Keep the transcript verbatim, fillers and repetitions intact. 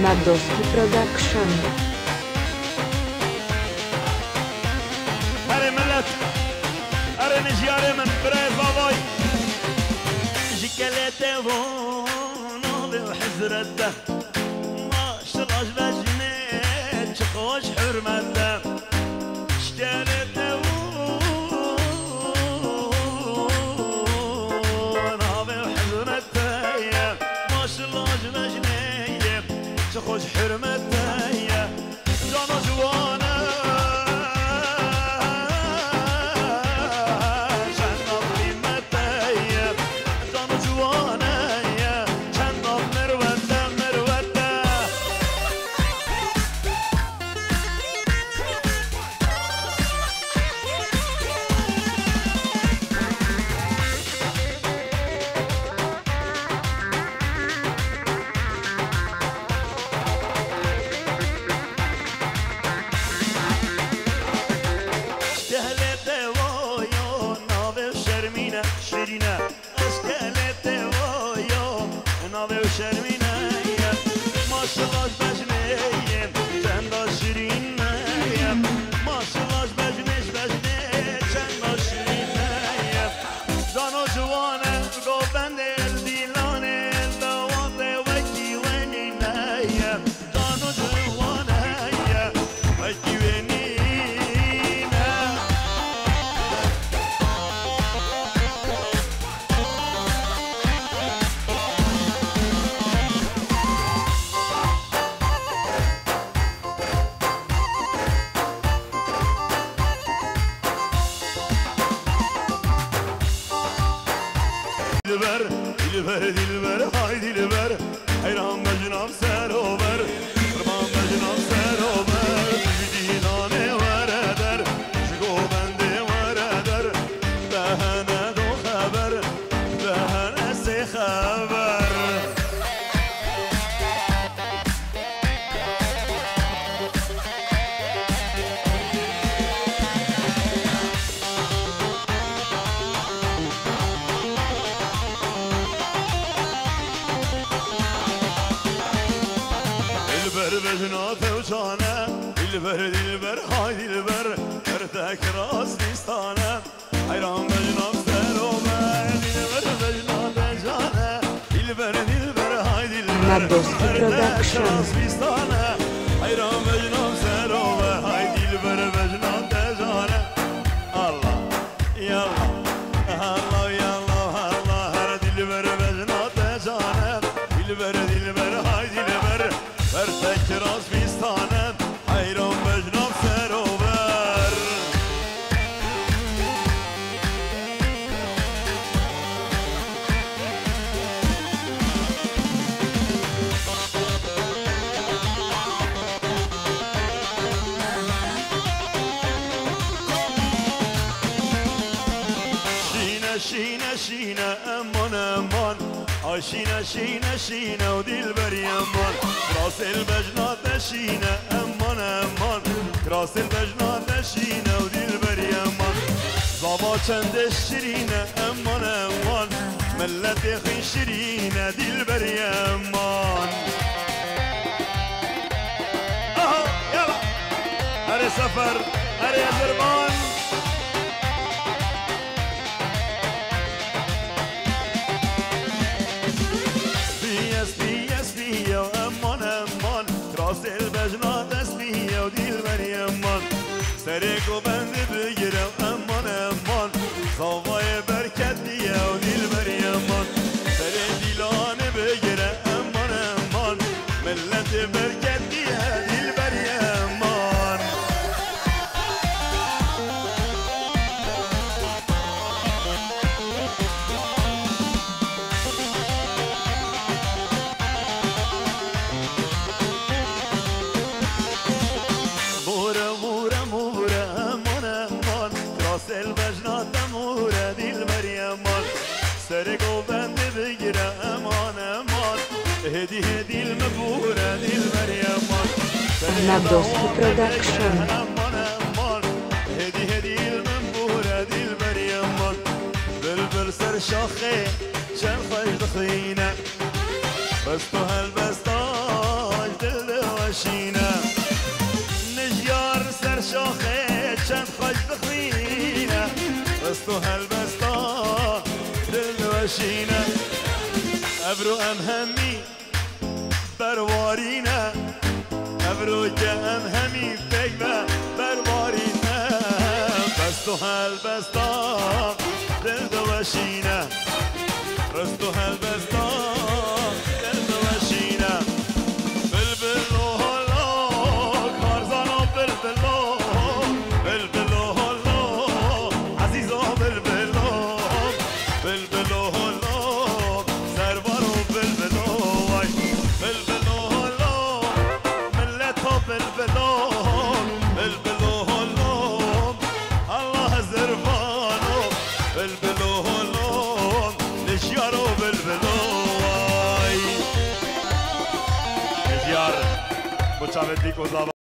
Nadoski Production. هر ملت هر نجیار من برای بابای جکلته و ناله و حضرته ماشلاش بجنه چه خوش حرمته شکلته و ناله و حضرته ماشلاش بجنه چه خوش حرمته جان و جوانه Dilber, dilber, dilber, hay dilber Hayran mecnam serover Kurban mecnam serover Dilane var eder Şugo bende var eder Dehene do haber Dehene se haber Bejna tevşane Dilber dilber hay dilber Ertek rastistane Hayran bejnam serover Dilber bejna tevşane Dilber dilber hay dilber Nadoski Production. Rastistane Hayran bejnam serover Hay dilber bejna tevşane Allah Yallah Allah yallah Allah Her dilber bejna tevşane Dilber dilber hay dilber Ertek rastistane Hayran bejnam serover Şine şine şine aman aman Ay şine şine şine o dilber yaman Kras el bejna şine aman aman Kras el bejna şine o dilber yaman Zaba çende şirine aman aman Millet yakın şirine dilber yaman Aha yala Her sefer her yazırman El bejna desmiye o dilber yaman Sereko bende bigire aman aman Zavaya bereket diye o dilber yaman Sere dilane bigire aman aman Millete bereket diye dilber yaman El bejna temure dilber yaman Sereko bende bigire aman aman Hedi hedil mebure dilber yaman Nadoski Production. Aman aman Hedi hedil mebure dilber yaman Bülbül ser şahe Şen خوش دخینه بس تو هل بستاج دل وشینه نجیار سر شاخه چند خوش بخوینه بست و هلبستان دل وشینه ابرو ام همی بروارینه ابرو که ام همی فکر بروارینه بست و هلبستان دل وشینه بست و هلبستان دل وشینه بلبل و هلا کارزان و بلبل و بلبل و هلا عزیزا بلبل و بلبل و هلا سرور و بلبل و وای بلبل و هلا ملت و بلبل و بلبل و هلا الله زربانو بلبل و هلا نشیار و بلبل و وای نشیار مچاوتی کو